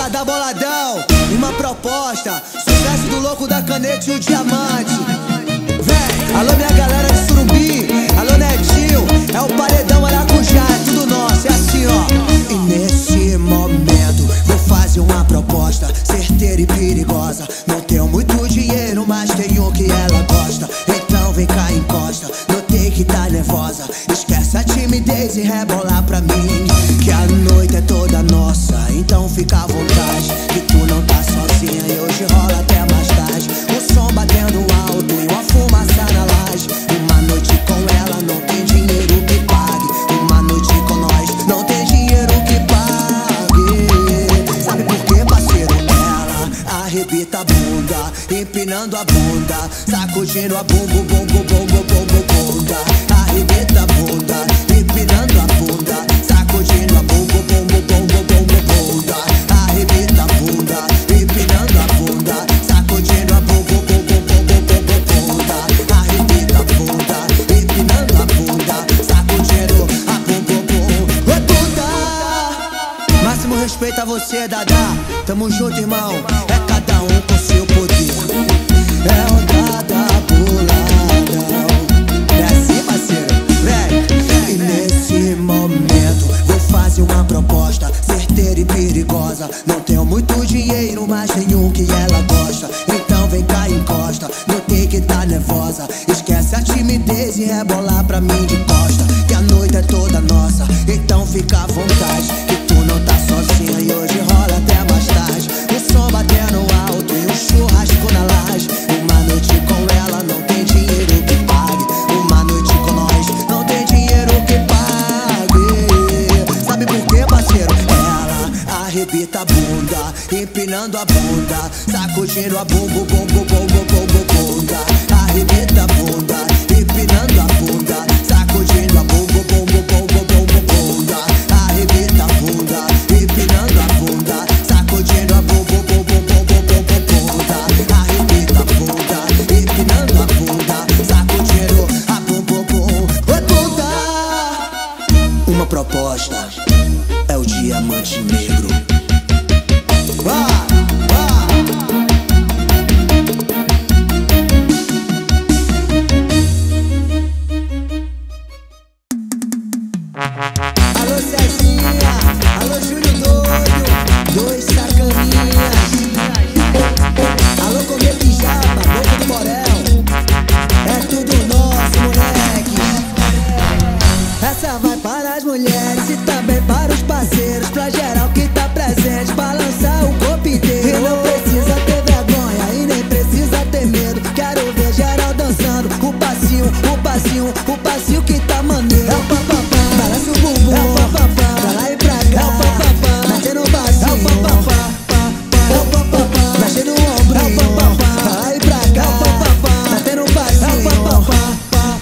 Boladão, boladão, uma proposta. Sucesso do louco da caneta e o diamante. Vem, alô minha galera de Surumbi, alô Netinho, é o paredão maracujá, é tudo nosso, é assim ó. E nesse momento vou fazer uma proposta certeira e perigosa. Não tenho muito dinheiro, mas tenho o que ela gosta. Então vem cá, encosta, notei que tá nervosa. Esquece a timidez e rebola pra mim, que a noite é toda nossa. Então fica à vontade, que tu não tá sozinha e hoje rola até mais tarde. O som batendo alto e uma fumaça na laje. Uma noite com ela não tem dinheiro que pague. Uma noite com nós não tem dinheiro que pague. Sabe por quê, parceiro? Ela arrebita a bunda, empinando a bunda, sacudindo a bumbo, bumbo, bumbo, bumbo, bunda. Arrebita a bunda, empinando a bunda, sacudindo a bumbo, bumbo, bumbo, bumbo, bunda. Arrebita a bunda, empinando a bunda, sacudindo a bumbo, bumbo, bumbo, bumbo, bunda. Arrebita a bunda, empinando a bunda, sacudindo a bumbo, bumbo, bunda. Máximo respeito a você, Dadá. Tamo junto, irmão. É cada um com seu poder. É rodada, boladão. É assim, parceiro? Vem. E nesse momento vou fazer uma proposta certeira e perigosa. Não tenho muito dinheiro, mas tenho o que ela gosta. Então vem cá, encosta, notei que tá nervosa. Esquece a timidez e rebola pra mim de costa, que a noite é toda nossa. Então fica à vontade, que tu não tá sozinha e hoje rola até mais tarde. O som batendo alto e um churrasco na laje. Uma noite com ela não tem dinheiro que pague. Uma noite com nós não tem dinheiro que pague. Sabe por quê, parceiro? Ela arrebita a bunda, empinando a bunda, sacudindo a bumbo, bumbo, bumbo, bumbo, bunda. Arrebita a bunda, empinando a bunda, sacudindo a bumbo, bumbo, bumbo, bumbo, bunda. Arrebita a bunda, empinando a bunda, sacudindo a bumbo, bumbo, bumbo, bumbo, bunda. Arrebita a bunda, empinando a bunda, sacudindo a bumbo, bumbo, bunda. Uma proposta é o diamante negro. Alô Cezinha, alô Júlio Doido, dois sacaninhas. Alô Cometa e Japa, Boca do Borel. É tudo nosso, moleque. Essa vai para as mulheres e também para os parceiros, pra geral que tá presente, balançar o corpo inteiro. E não precisa ter vergonha e nem precisa ter medo. Quero ver geral dançando o passinho, o passinho, o passinho que tá maneiro. É o papapá, balança o bumbum, é o papapá, pra lá e pra cá, é o papapá, batendo o passinho, é o papapá, é o papapá, mexendo o ombro, é o papapá, pra lá e pra cá, é o papapá, batendo o passinho, é o papapá.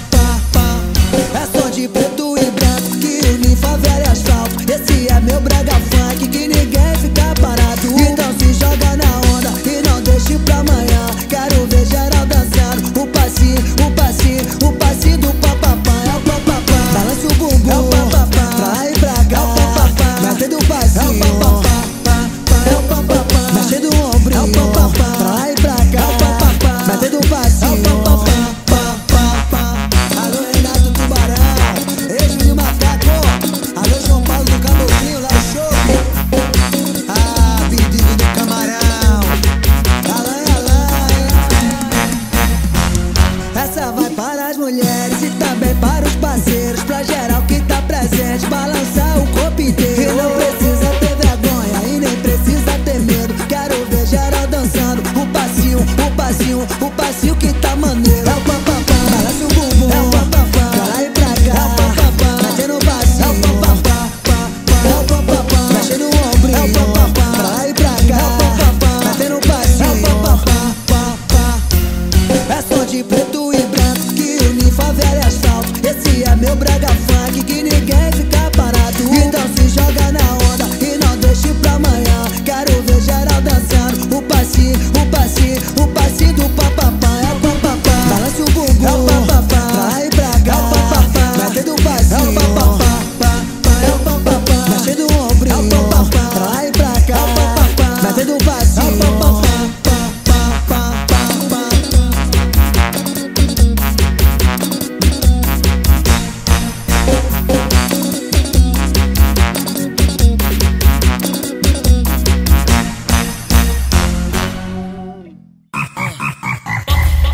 É som de preto e branco que une favela e asfalto. Esse é meu brega funk que ninguém fica parado. Então se joga na onda e não deixe pra amanhã. Quero ver geral dançando o passinho, o passinho, o passinho do papapá. É o papapá, balança o bumbum, é o papapá, pra lá e pra cá, é o papapá, metendo o passinho, é o papapá, é o papapá, mexendo o ombrinho, é o papapá, pra lá e pra cá, é o papapá, metendo o passinho, é o papapá. Alô Renato Tubarão, ex-Mil Macaco, alô João Paulo do Camozinho, lá show. Ah, Vidigo do Camarão, Alain. Essa vai para as mulheres e também para os parceiros, pra geral que tá presente, balançar o corpo inteiro. E não precisa ter vergonha e nem precisa ter medo. Quero ver geral dançando o passinho, o passinho, o passinho que tá maneiro. É o papapá, balança o bumbum, é o papapá, pra lá e pra cá, é o papapá, batendo o passinho, é o papapá, é o papapá, mexendo o ombrinho, é o papapá, pra lá e pra cá, é o papapá, batendo o passinho, é o papapá. É som de preto e branco que une favela e asfalto. Esse é meu brega funk que ninguém fica parado.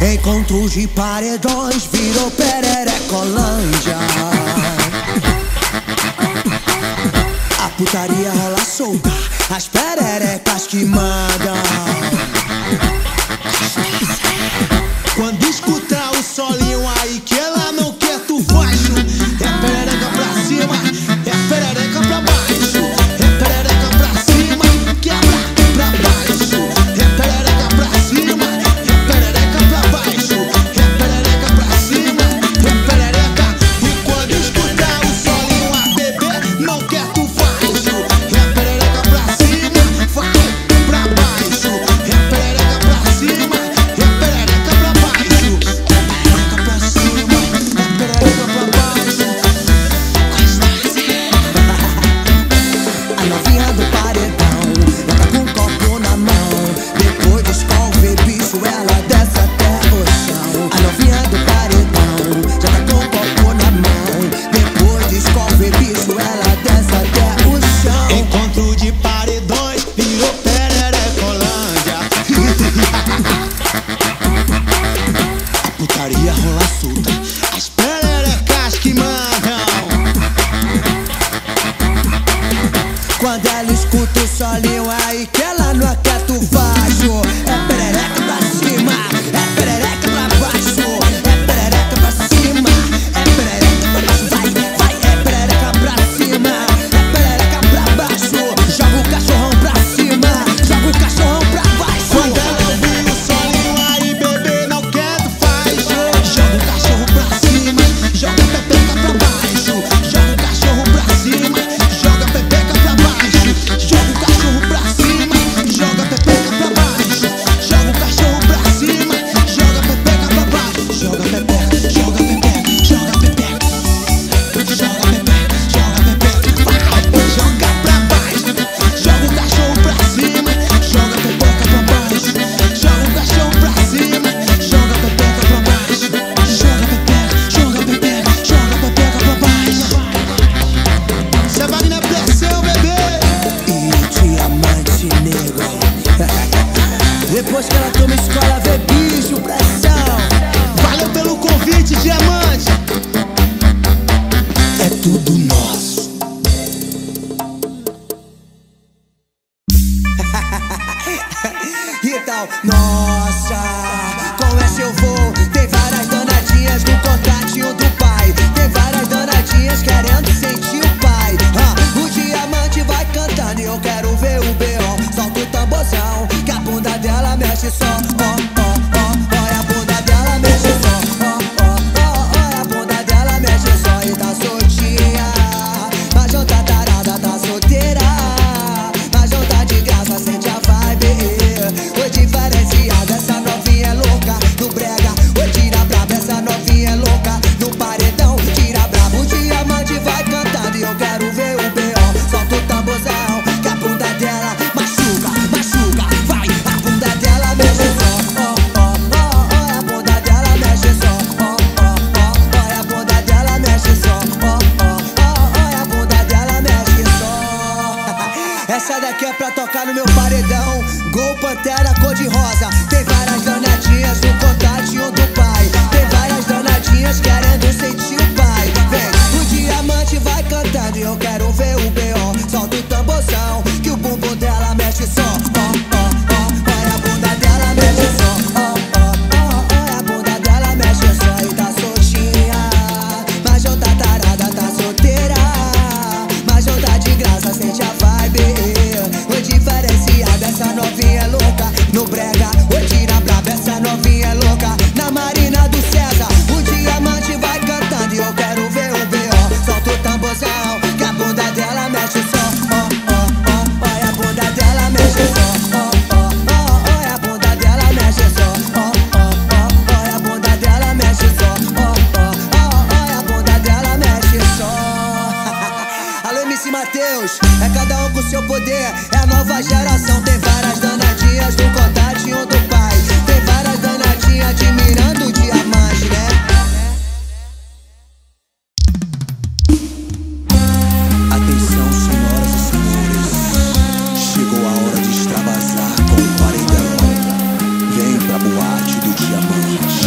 Encontro de paredões virou pererecolândia. A putaria rola solta, as pererecas que mandam. Quando escutar o solinho aí que ela não quer, tu faz. É perereca pra cima, é perereca pra baixo. É perereca pra cima, quebra pra baixo. É perereca pra cima, é perereca pra baixo. É perereca pra cima, é perereca. E quando escutar o solinho a bebê não quer, tu faz. É perereca pra cima, vai pra baixo. É perereca pra cima, é perereca pra baixo. É perereca pra cima, é perereca pra baixo. A novinha do paredão, ela tá com um copo na mão. Depois de escolver bicho, ela desce até o chão. A novinha do paredão, já tá com um copo na mão. Depois de escolver bicho, ela desce até o chão. Encontro de paredões virou pererecolândia. A putaria rola solta, as pererecas que mandam. Quando ela escuta o solinho aí que ela não quer, tu faz. É perereca pra cima, é perereca pra baixo. É perereca pra cima, é perereca pra baixo. Vai, vai, é perereca pra cima, é perereca pra baixo. Joga o cachorrão pra cima, joga o cachorrão pra baixo. Quando ela ouvir o solinho aí, bebê, não quer, tu faz. Joga o cachorro pra cima, joga a pepeca pra baixo. Joga o cachorro pra cima, joga a pepeca pra baixo. Joga o cachorro pra cima, joga a pepeca pra baixo. Joga o cachorro pra cima, joga a pepeca pra baixo. Joga a pepeca, joga a pepeca, joga a pepeca. Joga a pepeca, joga a pepeca. Vai, joga pra baixo. Joga o cachorro pra cima, joga a pepeca pra baixo. Joga o cachorro pra cima, joga a pepeca pra baixo. Joga a pepeca, joga a pepeca, joga a pepeca pra baixo. Cê vai na pressão, bebê. E diamante negro. Depois que ela toma escola, vê bicho, pressão. Valeu pelo convite, diamante. É tudo nosso. Então, nossa, com essa eu vou. Tem várias danadinhas no contatinho do pai. Tem várias danadinhas querendo sentir o pai. O diamante vai cantando e eu quero ver o B.O. Solta o tamborzão, que a bunda dela mexe só. Olha a bunda dela mexe só. Olha a bunda dela mexe só e tá soltinha. Mas não tá tarada, tá solteira. Mas não tá de graça, sente a vibe. Oi, diferenciada, essa novinha é louca. No brega, oi, tira braba, essa novinha é louca. No paredão, tira braba. O diamante vai cantando e eu quero ver o B.O. Solta o tamborzão, que a bunda dela machuca, machuca. Vai, a bunda dela mexe só. Olha a bunda dela mexe só. Olha a bunda dela mexe só. Olha a bunda dela mexe só. Essa daqui é pra tocar no meu paredão. Gol Pantera cor de rosa. Tem várias danadinhas no contatinho do pai. Tem várias danadinhas querendo sentir o pai. Vem, o diamante vai cantando e eu quero ver o B.O. Solta o tamborzão, que o bumbum dela mexe só. Olha a bunda dela mexe só. Olha a bunda dela mexe só e tá soltinha. Mas não tá tarada, tá solteira. Mas não tá de graça, sente a vibe. Oi, diferenciada, essa novinha é louca. No brega, oi, tira braba, essa novinha é louca. Na Marina do César, o diamante vai cantando e eu quero ver o B.O. Solta o tamborzão, que a bunda dela mexe só. Olha a bunda dela mexe só. Olha a bunda dela mexe só. Olha a bunda dela mexe só. Olha a bunda dela mexe só. Alô, MC Mateus, é cada um com seu poder. É a nova geração, tem várias danadinhas no contatinho do pai. Tem várias danadinhas admirando o diamante, né? Atenção, senhoras e senhores, chegou a hora de extravasar com o paredão. Vem pra boate do diamante.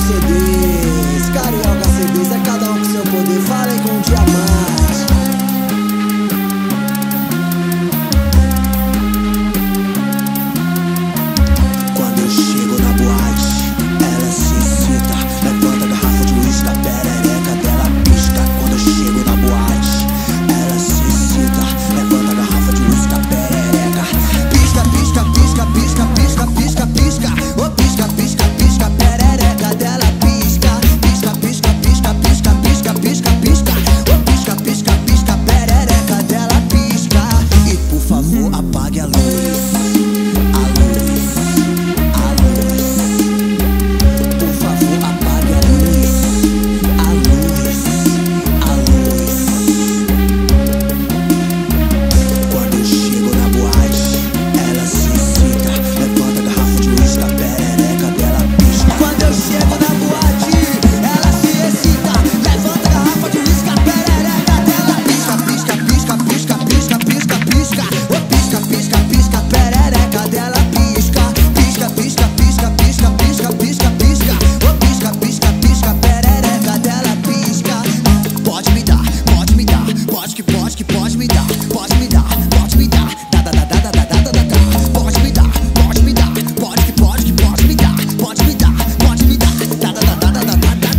CDs, Carioca CDs, é cada um com seu poder, falem com o diamante. Quando eu chego na boate, ela se excita, levanta a garrafa de uísque, a perereca dela pisca. Quando eu chego na boate, ela se excita, levanta a garrafa de uísque, a perereca pisca, pisca, pisca, pisca, pisca, pisca, pisca. Oh, pisca, pisca, pisca, a perereca dela pisca. Pisca, pisca, pisca, pisca, pisca, pisca, pisca. Oh, pisca, pisca, pisca, a perereca dela pisca. E por favor apague a luz, a luz, a luz. Por favor apague a luz, a luz, a luz. Quando eu chego na boate, ela se excita, levanta a garrafa de uísque, a perereca dela pisca. Quando eu chego na boate, ela se excita, levanta a garrafa de uísque, a perereca dela pisca. Pisca, pisca, pisca, pisca, pisca, pisca. Oh, pisca, pisca, pisca, a perereca dela pisca. Pisca, pisca, pisca, pisca, pisca, pisca, pisca. Oh, pisca, pisca, pisca, a perereca dela pisca. Pode me dar, pode me dar, pode que pode me dar, pode me dar, pode me dar, da da da da da da da da da. Pode me dar, pode me dar, pode que pode me dar, pode me dar, da da da da da da da da.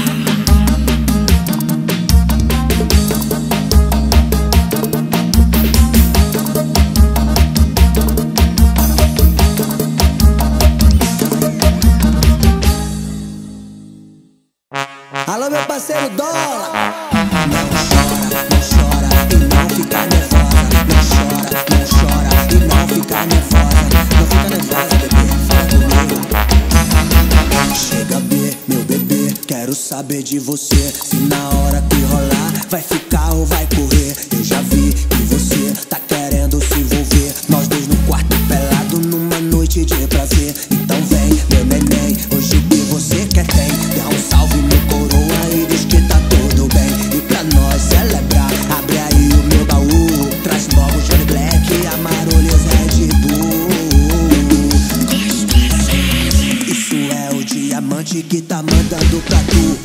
Alô, meu parceiro Dólar. Não chora e não fica nervosa. Não chora e não fica nervosa. Não fica nervosa, bebê, fala comigo. Chega, meu bebê, quero saber de você. Se na hora que rolar vai ficar ou vai correr. Eu já vi que você tá querendo se envolver. Nós dois no quarto pelado numa noite de prazer. Então vem, meu neném, hoje o que você quer tem. Dá um salve no coroa e diz que tá tudo bem. E pra nós celebrar, abre aí o meu baú. Traz logo Johnny Black e Amarolhos Red Bull. Isso é o diamante que tá mandando pra tu.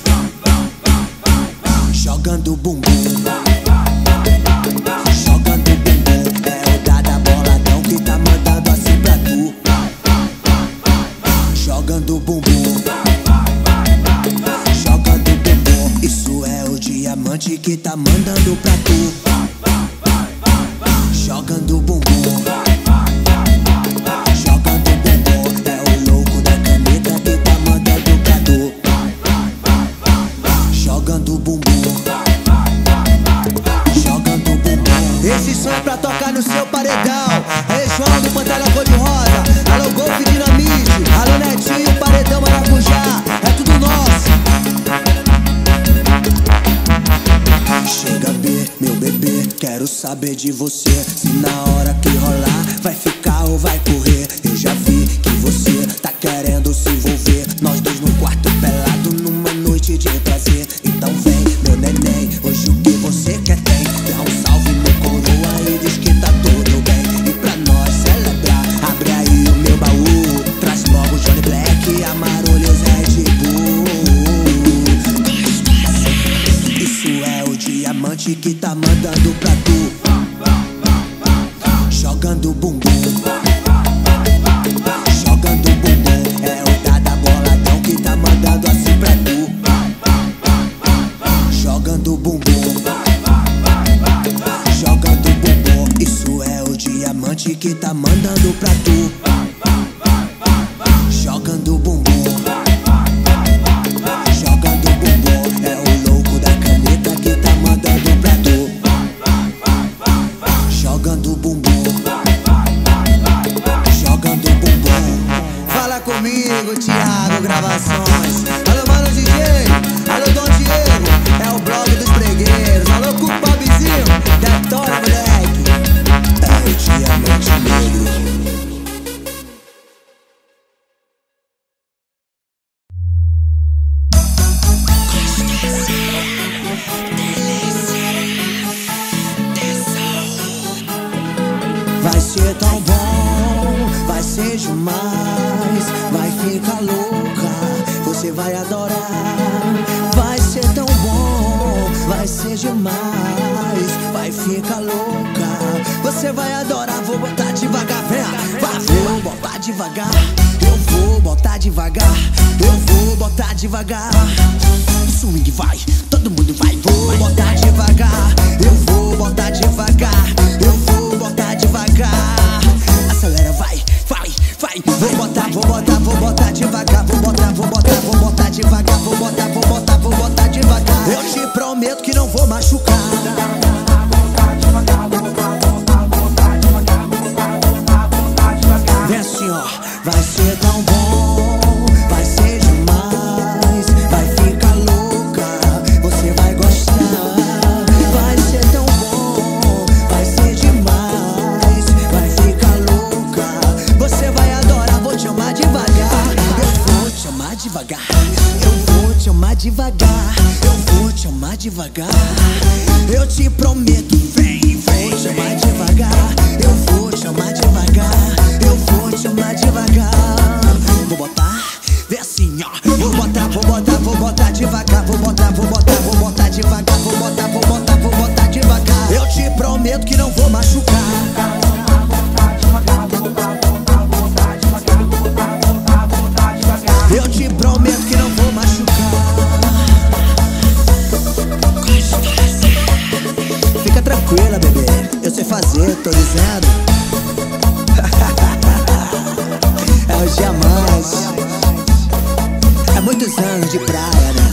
Jogando bumbum, jogando bumbum. É o Dada Boladão que tá mandando assim pra tu. Jogando bumbum, jogando bumbum. Isso é o diamante que tá mandando pra tu. Jogando bumbum, jogando bumbum. É o louco da caneta que tá mandando pra tu. Jogando bumbum, jogando bumbum. Esse som é pra tocar no seu paredão. Aí, João do Pantalão Cor-de-Rosa. Alô, Golfe Dinamite. Alô, Netinho, Paredão Maracujá. É tudo nosso. Chega, meu bebê, quero saber de você. Se na hora que rolar vai ficar ou vai correr. Eu já vi que você tá querendo se envolver. Nós dois no quarto pelado numa noite de prazer. Então vem, meu neném, hoje o que você quer tem. Dá um salve no coroa e diz que tá tudo bem. E pra nós celebrar, abre aí o meu baú. Traz logo Johnny Black e Amarolhos Red Bull. Isso é o diamante que tá mandando pra tu. Jogando bumbum, jogando bumbum. É o Dada Boladão que tá mandando assim pra tu. Jogando bumbum, jogando bumbum. Isso é o diamante que tá mandando pra tu. Jogando bumbum, jogando bumbum. É o louco da caneta que tá mandando pra tu. Jogando bumbum, jogando bumbum. Fala comigo, Thiago Gravações. Alô, mano DJ, alô, Dom Diego. É o blog dos pregueiros. Alô, Culpabizinho, detona, moleque. É o diamante negro. Vai ser tão bom, vai ser demais. Vai ficar louca, você vai adorar. Vai ser tão bom, vai ser demais, vai ficar louca. Você vai adorar, vou botar devagar, vem. Vou botar devagar, eu vou botar devagar, eu vou botar devagar. O swing vai, todo mundo vai. Vou botar devagar, eu vou botar devagar, eu vou botar devagar. Acelera, vai, vai, vai. Vou botar, vou botar, vou botar devagar. Vou botar, vou botar, vou botar devagar. Vou botar, vou botar, vou botar devagar. Eu te prometo que não vou machucar. Vem assim, ó. Vai ser tão bom, vai ser demais, vai ficar louca, você vai gostar. Vai ser tão bom, vai ser demais, vai ficar louca, você vai adorar. Vou te amar devagar, eu vou te amar devagar, eu vou te amar devagar, eu vou te amar devagar. Eu te prometo, vem, vem, te amar devagar, eu vou te amar devagar, eu vou te amar devagar. Vou botar, vem assim, ó. Vou botar, vou botar, vou botar devagar. Vou botar, vou botar, vou botar devagar. Vou botar, vou botar, vou botar devagar. Eu te prometo que não vou machucar. Eu te prometo que não vou machucar. Fica tranquila, bebê, eu sei fazer, tô dizendo. É os diamantes, é muitos anos de praia, né?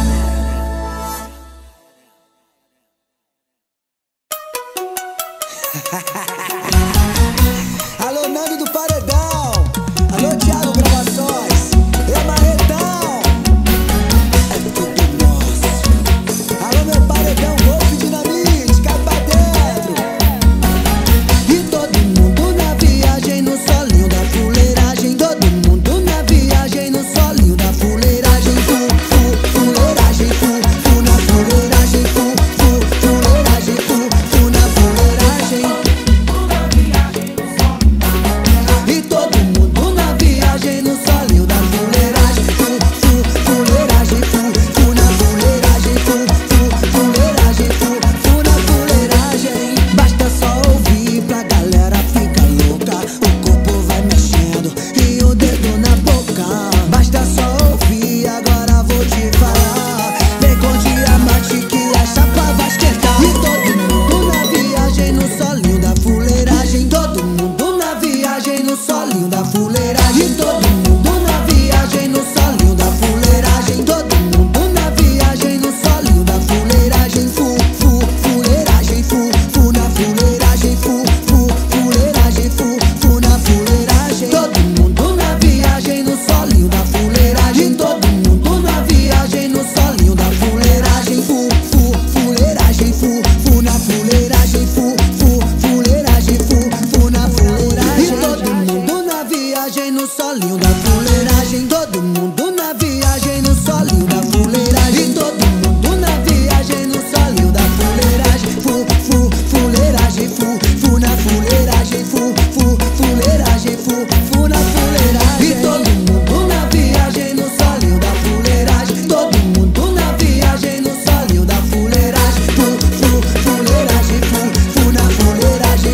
Alô, Nando do Paredão. Alô, Thiago Gravações. E Marretão. É tudo nosso. Alô, meu paredão, Golpe Dinamite, cai pra dentro. E todo mundo na viagem, no solinho da fuleiragem. Todo mundo na viagem, no solinho da fuleiragem. Fuleiragem, na fuleiragem. Fuleiragem, na fuleiragem. E todo mundo na viagem, no solinho da fuleiragem. Fuleiragem, na fuleiragem. Fuleiragem, na fuleiragem. Basta só ouvir pra galera ficar louca. O corpo vai mexendo e o dedo na boca. Basta só ouvir, agora vou te falar. Vem com diamante que a chapa vai esquentar. E todo mundo na viagem, no solinho da fuleiragem. Todo mundo na viagem, no solinho da fuleiragem. Todo mundo na viagem, no solinho da fuleiragem. Todo mundo na viagem, no solinho da fuleiragem. Fuleiragem, na fuleiragem. Fuleiragem, na fuleiragem. Todo mundo na viagem, no solinho da fuleiragem. Todo mundo na viagem, no solinho da fuleiragem. Fuleiragem, na fuleiragem. Fuleiragem, na fuleiragem. E todo mundo na viagem, no solinho da fuleiragem. Todo mundo na viagem, no solinho da fuleiragem. Todo mundo na viagem, no solinho da fuleiragem. Fuleiragem, na fuleiragem. Fuleiragem, na fuleiragem. E todo mundo na viagem, no solinho da fuleiragem. Todo mundo na viagem, no solinho da fuleiragem. Fuleiragem, na fuleiragem.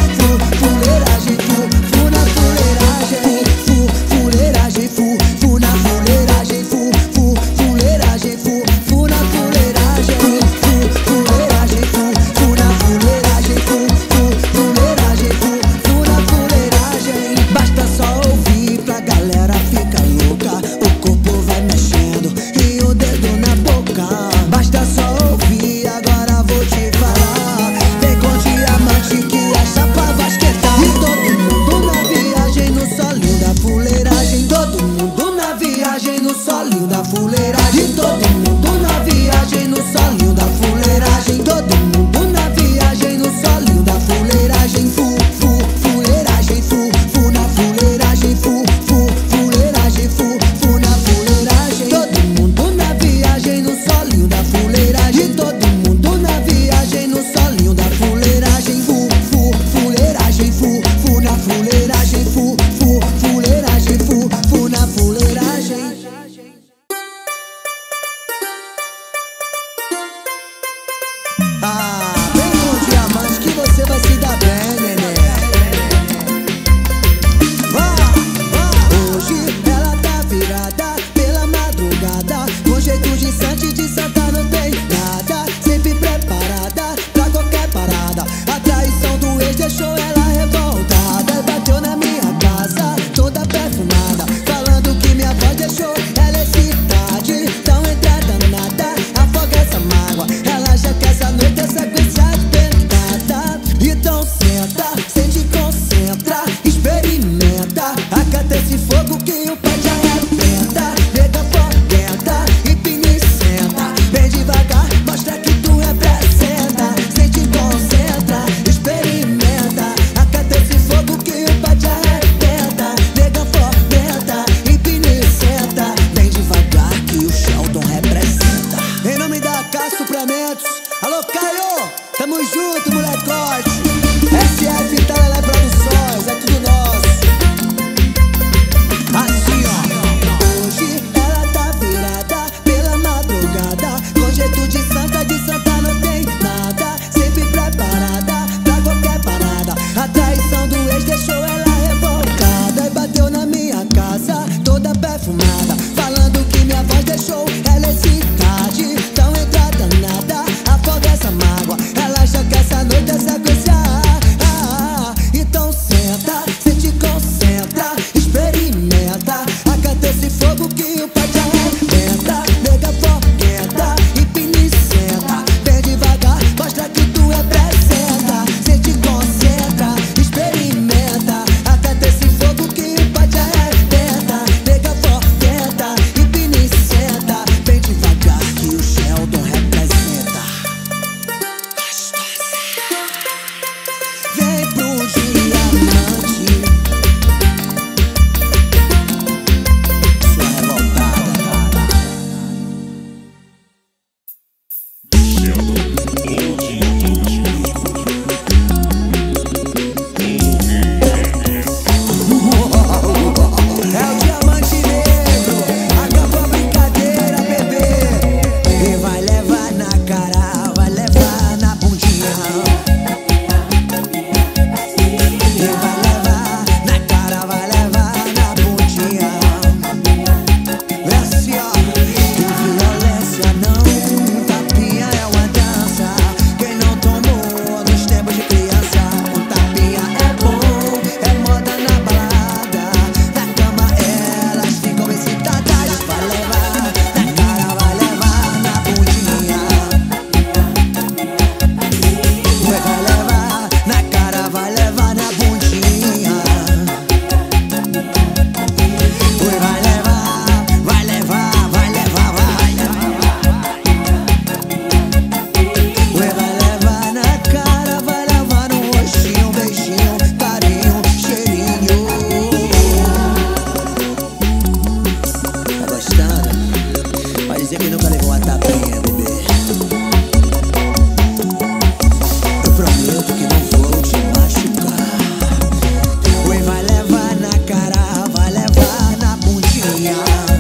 Fuleiragem, na fuleiragem. Fuleiragem, na fuleiragem. Fuleiragem, na fuleiragem. Fuleiragem, na fuleiragem. Fuleiragem, na fuleiragem. Basta só ouvir pra galera ficar louca. O corpo vai mexendo e o dedo na boca. Basta só ouvir, agora vou te falar. Vem com diamante que a chapa vai esquentar. E todo mundo na viagem, no solinho da fuleiragem. Todo mundo na viagem, no solinho da fuleiragem. Todo mundo na viagem, no solinho da fuleiragem. Todo mundo na viagem, no solinho da fuleiragem. Fuleiragem, na fuleiragem. Fuleiragem, na fuleiragem. Todo mundo na viagem, no solinho da fuleiragem. Todo mundo na viagem, no solinho da fuleiragem. Fuleiragem, na fuleiragem. Fuleiragem, na fuleiragem. de Sante de Santa não tem nada, sempre preparada pra qualquer parada. A traição do ex deixou ela revoltada. Bateu na minha casa, toda perfumada, falando que minha voz deixou ela excitada. Tão entrada nada, afoga essa mágoa. Ela já quer essa noite, essa sequência de pentada. Então senta, sente, concentra, experimenta. Acata esse fogo que o pai te arrebenta. Nega foguenta, empina e senta. Bem devagar, mostra que tu representa. Sente, concentra, experimenta. Acata esse fogo que o pai te arrebenta. Nega foguenta, empina e senta. Bem devagar que o Sheldon representa. Em nome da K Supramentos, alô Caio, tamo junto, molecote. SF Talelé Produções, é tudo nosso. Assim ó, hoje ela tá virada pela madrugada, com jeito de Santa não tem nada, sempre preparada pra qualquer parada. A traição do ex deixou ela revoltada. E bateu na minha casa, toda perfumada, falando que minha voz deixou ela excitada. Tão entrada nada, afoga essa mágoa. Ela já quer essa noite, essa sequência. Então senta, sente, concentra, experimenta. Acata esse fogo que o pai te arrebenta. Nega foguenta, empina e senta. Bem devagar, mostra que tu representa. Sente, concentra, experimenta. Acata esse fogo que o pai te arrebenta. Nega foguenta, empina e senta. Bem devagar que o Sheldon representa. Vem pro diamante, sua revoltada. É o diamante negro, acabou a brincadeira, bebê. E vai levar na cara, vai levar na bundinha. E vai levar na cara, vai levar na bundinha. Vê assim ó, e violência não, tapinha é uma dança. Quem não tomou nos tempos de criança, o tapinha é bom, é moda na balada. Na cama elas ficam excitadas. Vai levar na cara, vai levar na bundinha. Vai levar na cara, vai levar na bundinha. Vai levar, vai levar, vai levar, vai. Vai levar na cara, vai levar no rostinho, beijinho, carinho, cheirinho. Tá gostando? Vai dizer que nunca levou uma tapinha, bebê. Eu prometo que não vou te machucar. Oi, vai levar na cara, vai levar na bundinha.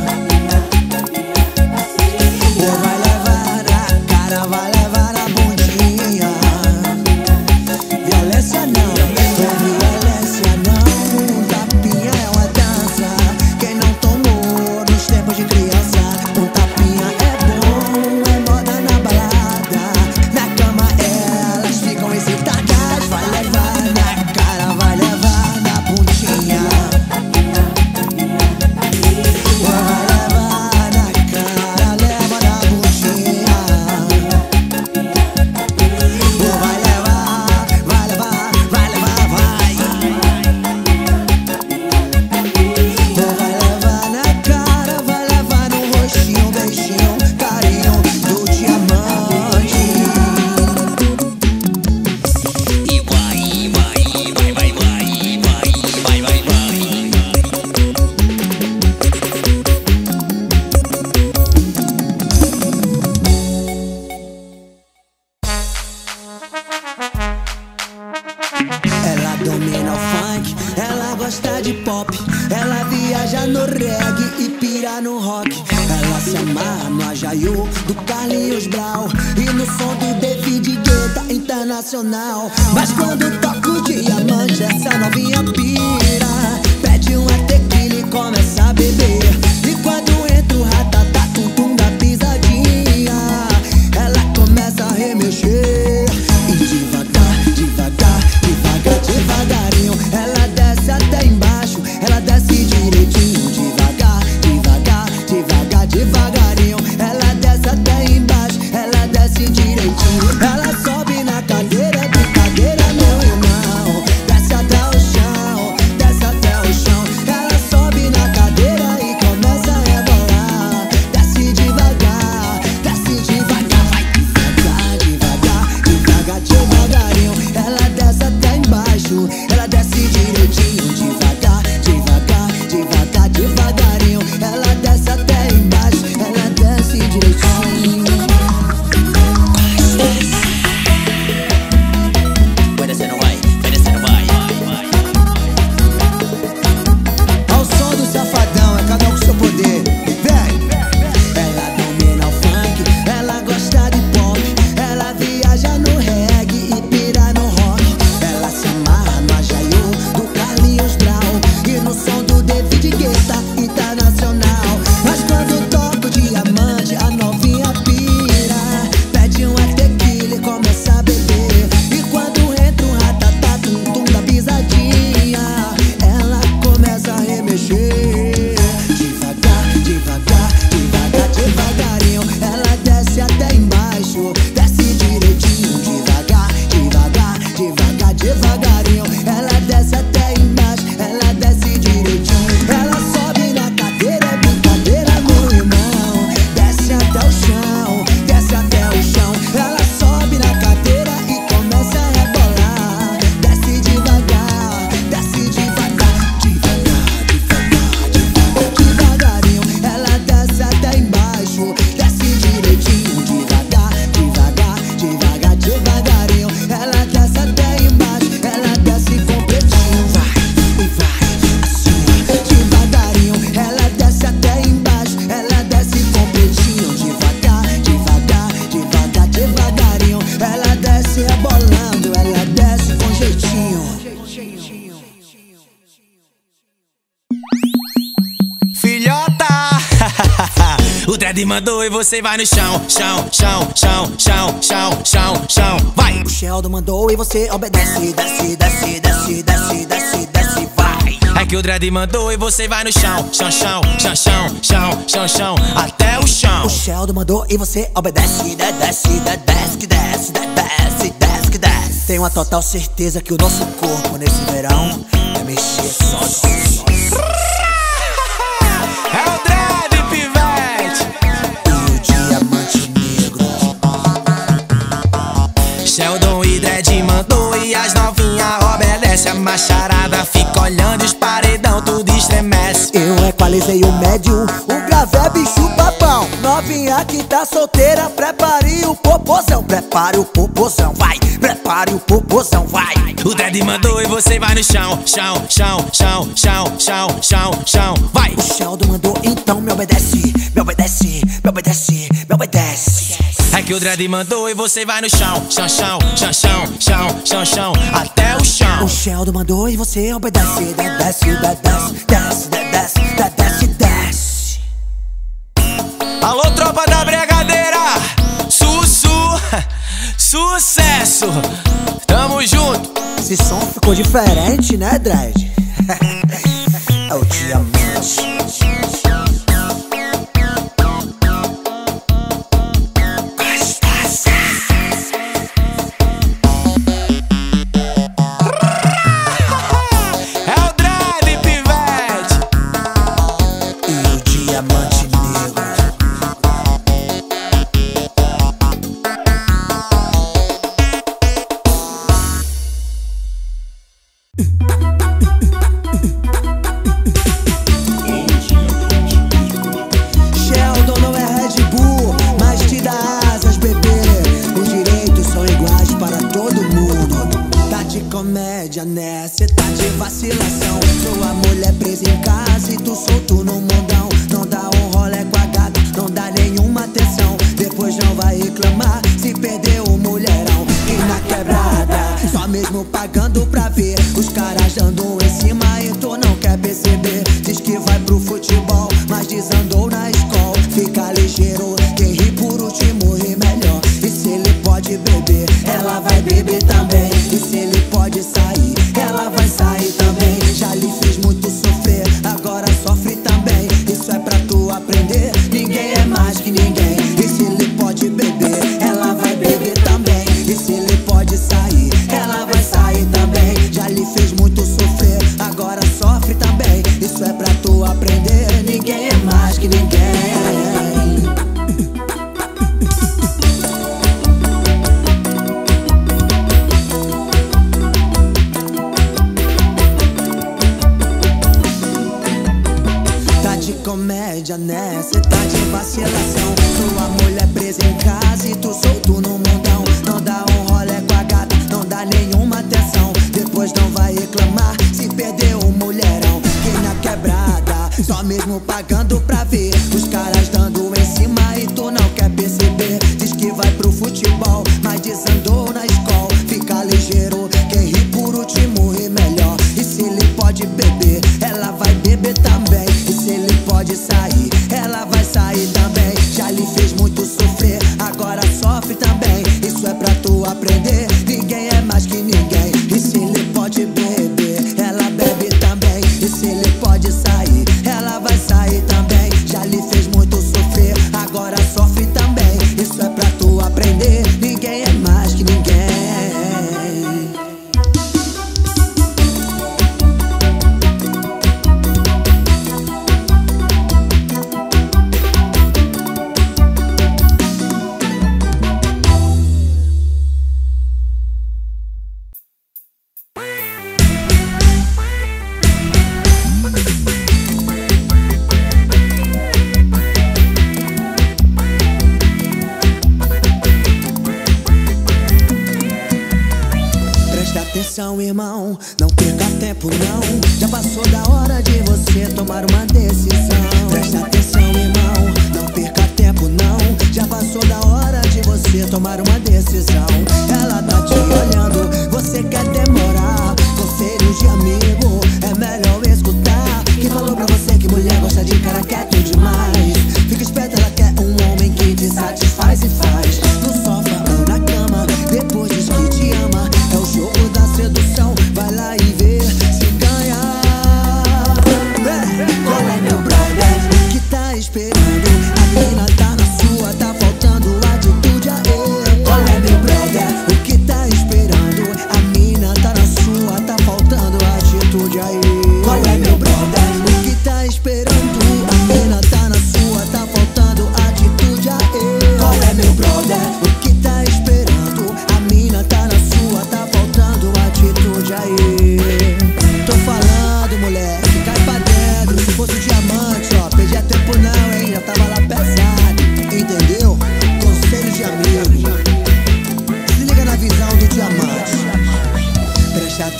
Oi, vai levar na cara, vai levar na bundinha. Violência não, violência não. Tapinha é uma dança. Quem não tomou nos tempos de criança, um tapinha é bom, é moda na balada. Na cama elas ficam excitadas. Vai levar na cara, vai levar na bundinha. Vai levar na cara, leva na bundinha. Vai levar, vai levar, vai levar, vai. Vai levar na cara, vai levar no rostinho, beijinho, carinho do diamante. E vai, vai, vai, vai, vai, vai, vai, vai, vai. Ela domina o funk, ela gosta de pop, ela viaja no reggae e pira no rock. Ela se amarra no Ajaiu do Carlinhos Brau e no som do David Guetta Internacional. Mas quando toca o diamante, essa novinha pira, pede uma tequila e começa a beber. E quando entra o ratatá, tum-tum da pisadinha, O dread mandou e você vai no chão, chão, chão, chão, chão, chão, chão, chão, vai. O Sheldon mandou e você obedece, desce, desce, desce, desce, desce, desce, vai. É que o dread mandou e você vai no chão, chão, chão, chão, chão, chão, chão, chão, até o chão. O Sheldon mandou e você obedece, desce, desce, que desce, desce, desce, que desce. Tenho a total certeza que o nosso corpo nesse verão é mexer só. É o dread, pivete. E o diamante negro. Sheldon e dread mandou e as novinha obedece. A macharada fica olhando os paredão, tudo estremece. Eu equalizei o médio, o grave é bicho papão. Novinha que tá solteira, prepare o popozão. Prepare o popozão, vai. Prepare o popozão, vai. O dread mandou e você vai no chão, chão, chão, chão, chão, chão, chão, chão, vai. O Sheldon mandou, então me obedece, me obedece, me obedece, me obedece. É que o dread mandou e você vai no chão, chão, chão, chão, chão, chão, chão, chão, até o chão. O Sheldon mandou e você obedece, desce, desce, desce, desce, desce, desce. Alô, tropa da bregadeira, sucesso, tamo junto. Esse som ficou diferente, né, Dread? É o diamante. É o dread, pivete. E o diamante negro. Sheldon não é Red Bull, mas te dá asas, bebê. Os direitos são iguais para todo mundo. Tá de comédia, né? Cê tá de vacilação. Sua mulher presa em casa e tu solto no mundão. Não dá um rolê com a gata, não dá nenhuma atenção. Depois não vai reclamar se perdeu o mulherão. E na quebrada, só mesmo pagando pra ver os caras dando em cima e tu não quer perceber. Diz que vai pro futebol, mas desandou na escola. Fica ligeiro, quem ri por último ri melhor. E se ele pode beber, ela vai beber também. E se ele pode sair, ela vai sair também. Já lhe fez muito sofrer, agora sofre também. Isso é pra tu aprender, ninguém é mais que ninguém. E se ele pode beber, ela vai beber também. E se ele pode sair, ela vai sair também. Já lhe fez muito sofrer, agora sofre também. Isso é pra tu aprender, ninguém é mais que ninguém. Tá de comédia, né? Cê tá de vacilação. Sua mulher presa em casa e tu solto no mundão. Não dá um rolê com a gata, não dá nenhuma atenção. Depois não vai reclamar se perdeu o mulherão. Que na quebrada, só mesmo pagando pra ver os caras dando em cima e tu não quer perceber. Diz que vai pro futebol, mas desandou na escola. Fica ligeiro, quem ri por último ri melhor. E se ele pode beber, ela vai beber também. E se ele pode sair, ela vai sair também. Já lhe fez muito sofrer, agora sofre também. Isso é pra tu aprender, ninguém é mais que ninguém. E se ele pode beber, ela bebe também. E se ele pode sair, ela vai sair também. Já lhe fez muito sofrer, agora sofre também. Isso é pra tu aprender, ninguém é mais que ninguém. Presta atenção, irmão, não perca tempo não. Já passou da hora de você tomar uma decisão. Presta atenção, irmão, não perca tempo não. Já passou da hora de você tomar uma decisão. Ela tá te olhando, você quer demorar. Conselhos de amigo, é melhor escutar. Quem falou pra você que mulher gosta de cara quieto demais? Fica esperto, ela quer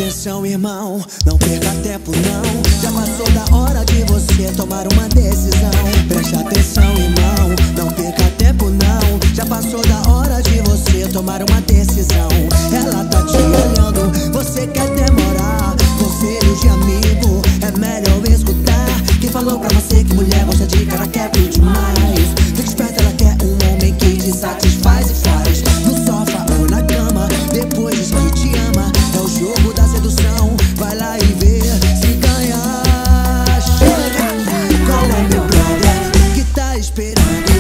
atenção, irmão, não perca tempo não. Já passou da hora de você tomar uma decisão. Preste atenção, irmão, não perca tempo não. Já passou da hora de você tomar uma decisão. Ela tá te olhando, você quer demorar. Conselho de amigo, é melhor escutar. Quem falou pra você que mulher gosta de cara quebra demais? Fique esperto, ela quer um homem que te satisfaz e faz no sofá ou na cama, depois diz que te ama. É o jogo da sedução, vai lá e vê se ganhar. Chega, qual é meu brother? O que tá esperando?